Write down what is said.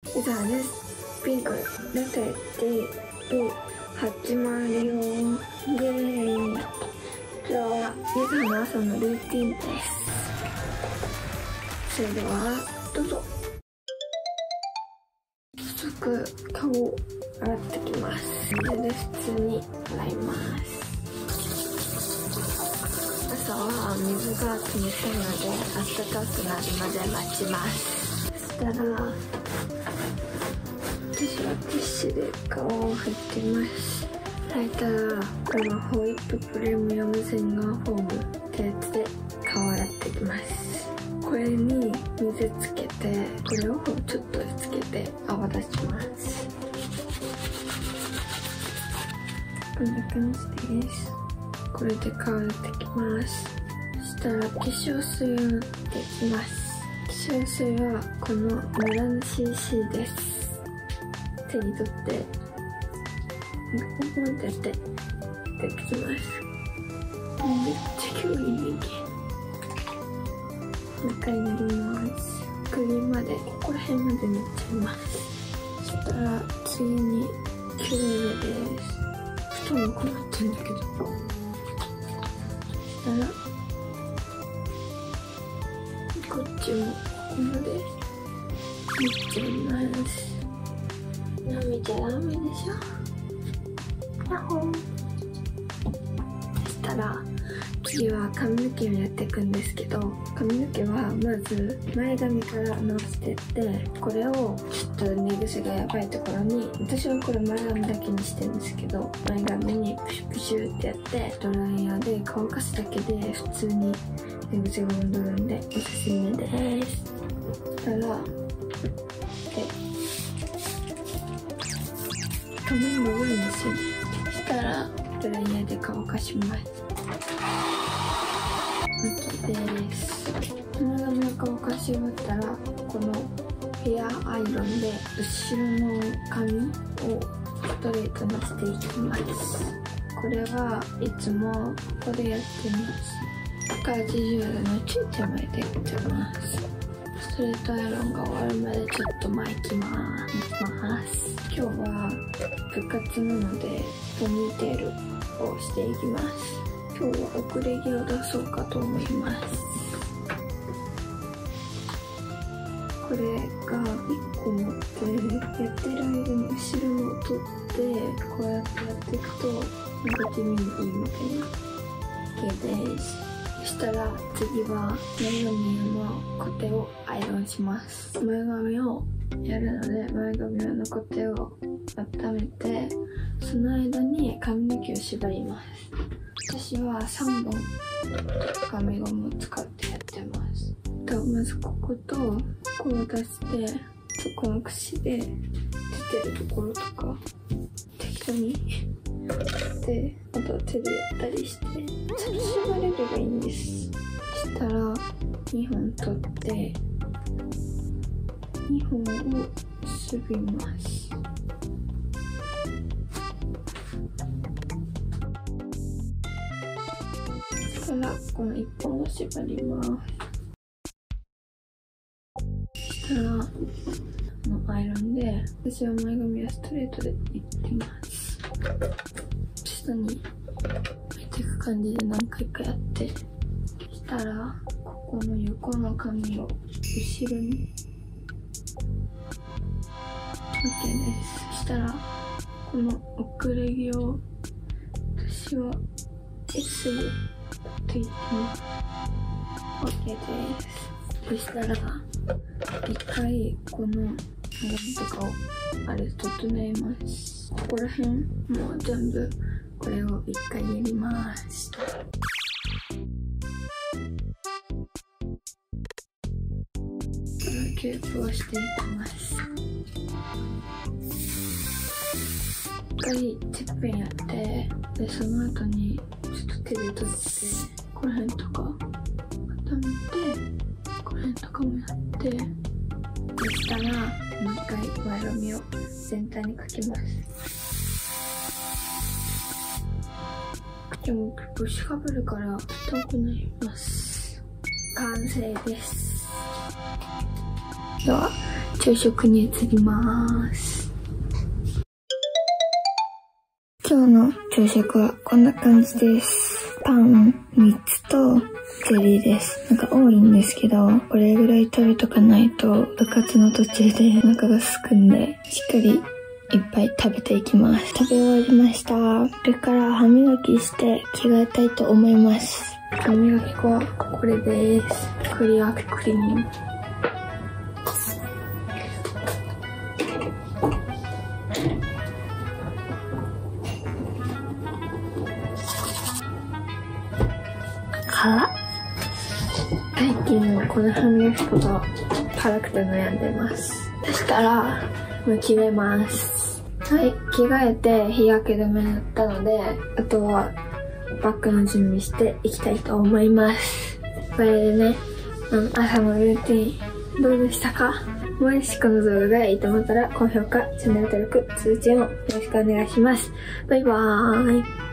以上です。ピンクラテテと始まるよ。イエーイ。こちらはゆずの朝のルーティンです。それではどうぞ。早速顔を洗ってきます。それで普通に洗います。朝は水が冷たいので温かくなるまで待ちます。そしたら私はティッシュで顔を拭いてます。拭いたらこのホイッププレミアム洗顔フォームってやつで顔を洗ってきます。これに水つけてこれをちょっとつけて泡立ちます。こんな感じです。これで顔を洗ってきます。そしたら化粧水を塗ってきます。化粧水はこのマラン CC です。手に取ってポンポンってやってきます。めっちゃ今日いいね。もう一回塗ります。首までここら辺まで塗っちゃいます。そしたら次にキュールです。太もこなってんだけど。そしたらこっちもここまで塗っちゃいます。舐めちゃダメでしょ。ヤッホー。そしたら次は髪の毛をやっていくんですけど、髪の毛はまず前髪から直してってこれをちょっと寝癖がやばいところに、私はこれ前髪だけにしてるんですけど、前髪にプシュプシュってやってドライヤーで乾かすだけで普通に寝癖が戻るんでおすすめです。そしたら髪に戻るんですよ。そしたらドライヤーで乾かします。です。前髪を乾かし終わったらこのヘアアイロンで後ろの髪をストレートにしていきます。これはいつもここでやってます。180度のちょい手前でやってます。ストレートアイロンが終わるまでちょっと巻きます。今日は部活なのでポニーテールをしていきます。今日は遅れ毛を出そうかと思います。これが1個持ってやってる間に後ろを取ってこうやってやっていくとなんか地味にいいみたいな毛です。そしたら次は前髪のコテをアイロンします。前髪をやるので前髪のコテを温めてその間に髪の毛を縛ります。私は3本髪ゴムを使ってやってます。まずこことここを出してそこの櫛で出てるところとか適当にであとは手でやったりしてちょっと縛れればいいんです。そしたら2本取って2本を結びます。そしたらこの1本を縛ります。そしたらアイロンで私は前髪はストレートでいってます。下に巻いていく感じで何回かやってそしたらここの横の髪を後ろに OK です。そしたらこの遅れ毛を私は S でといてます。 OK です。そしたら一回この髪とかを整えます。ここら辺もう全部これを一回やります。キュープをしていきます。一回てっぺんやってでその後にちょっと手で取ってこの辺とか固めてこの辺とかもやってそしたらもう一回前髪を全体にかけます。でもブシかぶるから太くなります。完成です。ではチ朝食に移ります。今日の朝食はこんな感じです。パン3つとゼリーです。なんか多いんですけど、これぐらい食べとかないと部活の途中でお腹がすくんで、しっかりいっぱい食べていきます。食べ終わりました。これから歯磨きして着替えたいと思います。歯磨き粉はこれです。クリアクリーム。最近この歯磨き粉が辛くて悩んでます。そしたらもう着替えます。はい、着替えて日焼け止め塗ったので、あとはバッグの準備していきたいと思います。これでね、朝のルーティンどうでしたか？もしこの動画がいいと思ったら高評価、チャンネル登録、通知もよろしくお願いします。バイバーイ。